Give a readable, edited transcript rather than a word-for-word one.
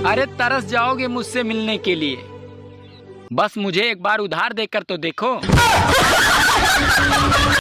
अरे तरस जाओगे मुझसे मिलने के लिए, बस मुझे एक बार उधार देकर तो देखो।